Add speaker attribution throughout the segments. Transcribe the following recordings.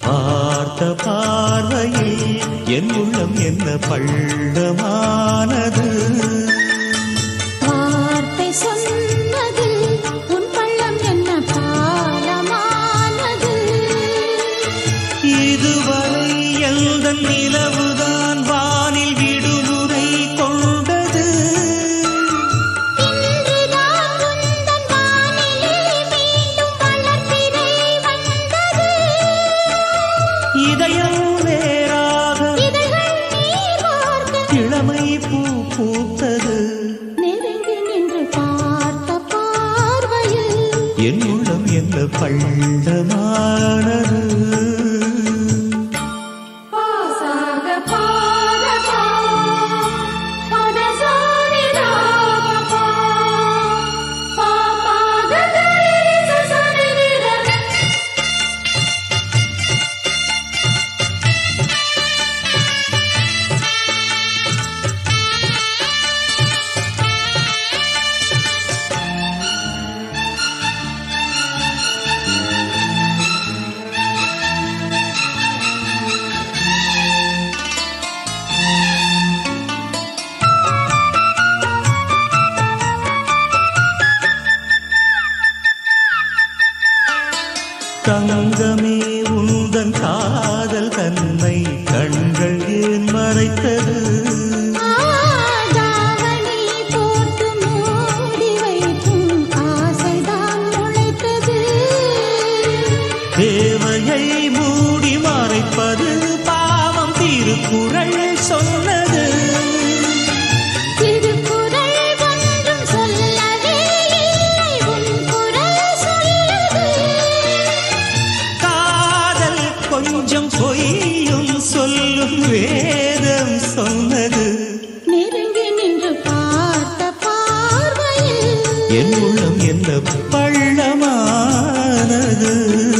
Speaker 1: பார்த்த பார்வையில் என் உள்ளம் என்ன பள்ளமானது.
Speaker 2: வார்த்தை சொன்னது உன் பள்ளம் என்ன பாலமானது.
Speaker 1: இதுவரை எல்தன் நிலவுதான் வானில் விடுமுறை கொண்டது.
Speaker 2: இன்றுதான் உந்தன் வானிலே மீண்டும் வளர்பிறை வந்தது.
Speaker 1: இதயம் வேறாக
Speaker 2: இதழ்கள் நீர் வார்க்க
Speaker 1: இளமை பூ பூத்தது.
Speaker 2: நெருங்கி நின்று பார்த்த பார்வையில்
Speaker 1: என் உள்ளம் என்ன பள்ளமானது.
Speaker 2: பாசாக பாதகா பதசாரிதாபா பாபாகதரி சசனிதிர.
Speaker 1: தங்கமே உந்தன் காதல் தன்னை கண்கள் ஏன் மறைத்தது.
Speaker 2: தாவணி போட்டு மூடி வைக்கும் ஆசைதான் முளைத்தது.
Speaker 1: தேவையை மூடி மறைப்பது பாவம் திருக்குறள் சொன்னது.
Speaker 2: திருக்குறள் ஒன்றும் சொல்லவே இல்லை உன் குரல் சொல்லுது.
Speaker 1: காதல் கொஞ்சம் பொய்யும் சொல்லும் வேதம் சொன்னது.
Speaker 2: நெருங்கி நின்று பார்த்த பார்வையில்
Speaker 1: என் உள்ளம் என்ன பள்ளமானது.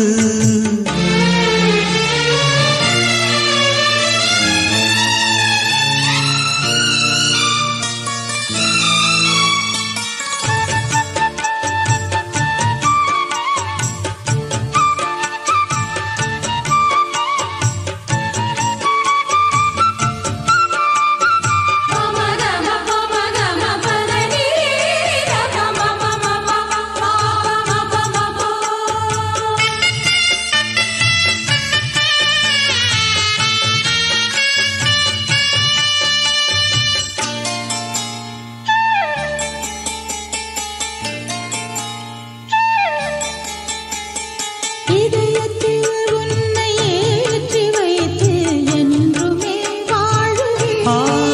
Speaker 2: இதயத்தில் உன்னை ஏற்றி வைத்து என்றுமே வாழுவேன்.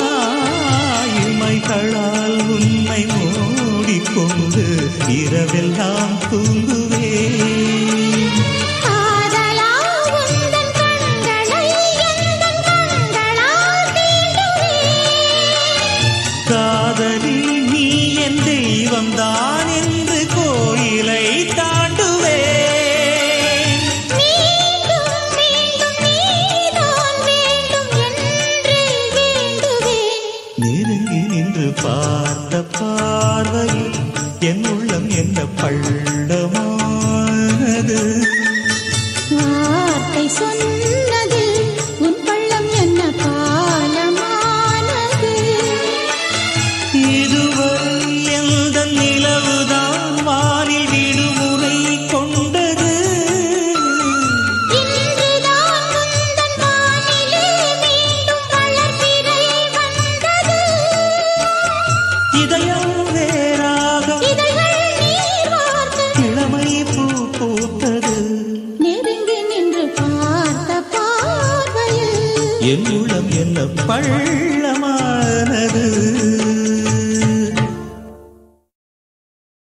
Speaker 1: இமைகளால் உன்னை மூடிக்கொண்டு இரவெல்லாம் தூங்குவேன்.
Speaker 2: காதலா உந்தன் கண்களை எந்தன் கண்களால் தீண்டுவேன்.
Speaker 1: காதலி நீ என் தெய்வம்தான் என்று கோயிலை தாண்டுவேன்.
Speaker 2: மீண்டும் மீண்டும் நீதான் வேண்டும் என்றே வேண்டுவேன்.
Speaker 1: நெருங்கி நின்று பார்த்த பார்வையில் என் உள்ளம் என்ன பள்ளமானது.
Speaker 2: வார்த்தை சொன்னது உன் பள்ளம் என்ன பாலமானது.
Speaker 1: இதுவரை எல்தன் நிலவுதான் வானில் விடுமுறை கொண்டது.
Speaker 2: இன்றுதான் உந்தன் வானிலே மீண்டும் வளர்பிறை வந்தது.
Speaker 1: இதயம் வேறாக
Speaker 2: இதழ்கள் நீர் வார்க்க
Speaker 1: இளமை பூ பூத்தது.
Speaker 2: நெருங்கி நின்று பார்த்த பார்வையில்
Speaker 1: என் உள்ளம் என்ன